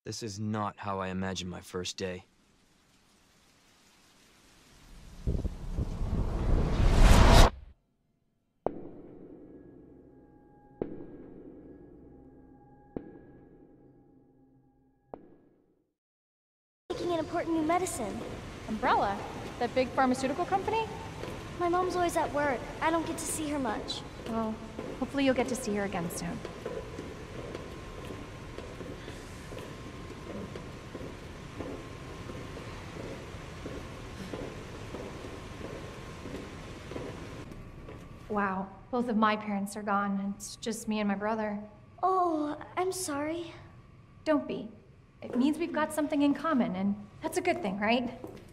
This is not how I imagined my first day. Making an important new medicine. Umbrella? That big pharmaceutical company? My mom's always at work. I don't get to see her much. Well, hopefully you'll get to see her again soon. Wow, both of my parents are gone, and it's just me and my brother. Oh, I'm sorry. Don't be. It means we've got something in common, and that's a good thing, right?